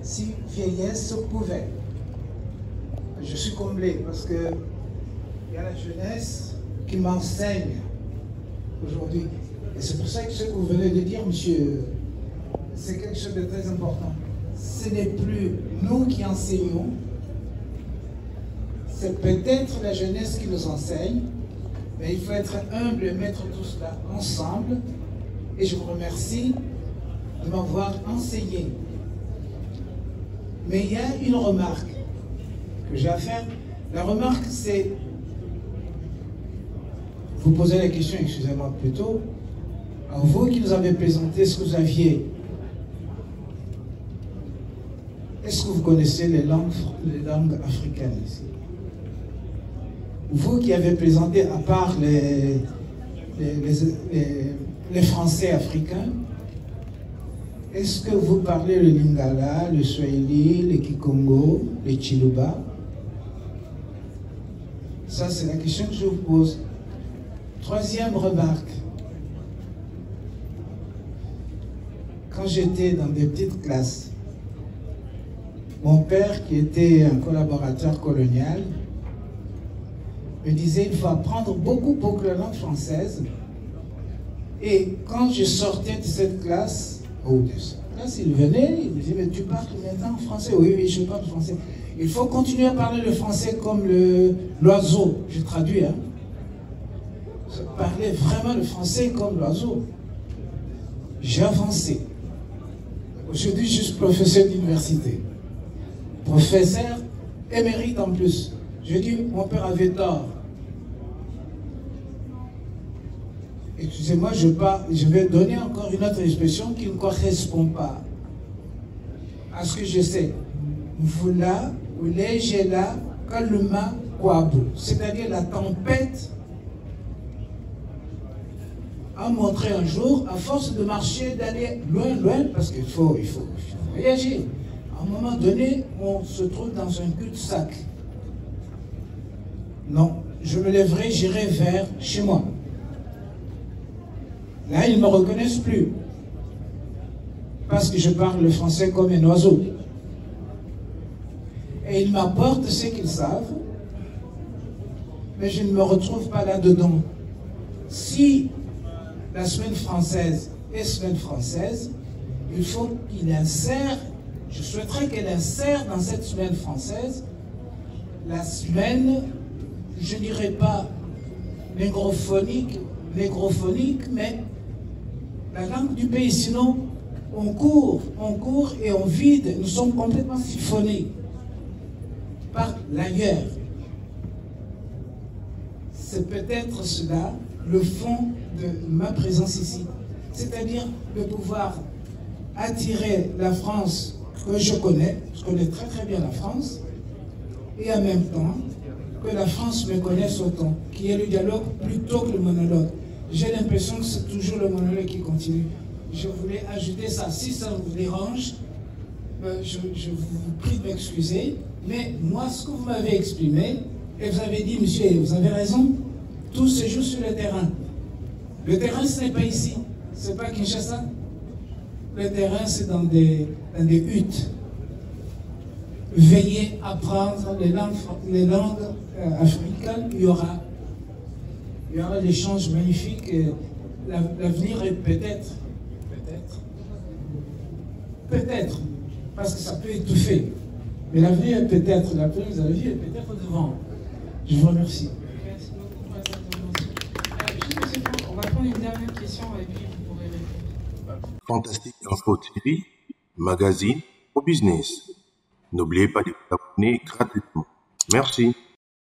si vieillesse pouvait. Je suis comblé parce que il y a la jeunesse qui m'enseigne aujourd'hui. Et c'est pour ça que ce que vous venez de dire, monsieur, c'est quelque chose de très important. Ce n'est plus nous qui enseignons, c'est peut-être la jeunesse qui nous enseigne, mais il faut être humble et mettre tout cela ensemble. Et je vous remercie de m'avoir enseigné. Mais il y a une remarque que j'ai à faire. La remarque, c'est... Vous posez la question, excusez-moi plutôt, à vous qui nous avez présenté ce que vous aviez. Est-ce que vous connaissez les langues africaines ici? Vous qui avez présenté, à part les Français africains, est-ce que vous parlez le Lingala, le Swahili, le Kikongo, le Chiluba? Ça, c'est la question que je vous pose. Troisième remarque. Quand j'étais dans des petites classes, mon père, qui était un collaborateur colonial, me disait il faut apprendre beaucoup la langue française. Et quand je sortais de cette classe, il venait, il me disait mais tu parles maintenant français? Oui, oui, je parle français. Il faut continuer à parler le français comme l'oiseau. Je traduis, hein. Je parlais vraiment le français comme l'oiseau. J'ai avancé. Aujourd'hui, je suis professeur d'université. Professeur émérite en plus. Je dis, mon père avait tort. Excusez-moi, je vais donner encore une autre expression qui ne correspond pas à ce que je sais. Vula, ulejela, kaluma, kwabu. C'est-à-dire la tempête a montré un jour, à force de marcher, d'aller loin, parce qu'il faut voyager. À un moment donné, on se trouve dans un cul-de-sac. Non, je me lèverai, j'irai vers chez moi. Là, ils ne me reconnaissent plus. Parce que je parle le français comme un oiseau. Et ils m'apportent ce qu'ils savent, mais je ne me retrouve pas là-dedans. Si la semaine française est semaine française, il faut qu'il insère, je souhaiterais qu'elle insère dans cette semaine française la semaine, je ne dirais pas négrophonique, mais la langue du pays. Sinon, on court et on vide, nous sommes complètement siphonnés par l'ailleurs. C'est peut-être cela le fond de ma présence ici. C'est-à-dire de pouvoir attirer la France que je connais très très bien la France, et en même temps que la France me connaisse autant, qu'il y ait le dialogue plutôt que le monologue. J'ai l'impression que c'est toujours le monologue qui continue. Je voulais ajouter ça. Si ça vous dérange, je vous prie de m'excuser, mais moi, ce que vous m'avez exprimé, et vous avez dit, monsieur, vous avez raison, tout se joue sur le terrain. Le terrain, ce n'est pas ici, ce n'est pas Kinshasa. Le terrain, c'est dans des huttes. Veillez à apprendre les langues africaines, il y aura l'échange magnifique. L'avenir est peut-être, parce que ça peut étouffer. Mais l'avenir est peut-être, la prise de la vie est peut-être devant. Je vous remercie. Merci beaucoup pour cette intervention. Juste, on va prendre une dernière question et puis vous pourrez répondre. Fantastique Info TV, magazine au business. N'oubliez pas de vous abonner gratuitement. Merci.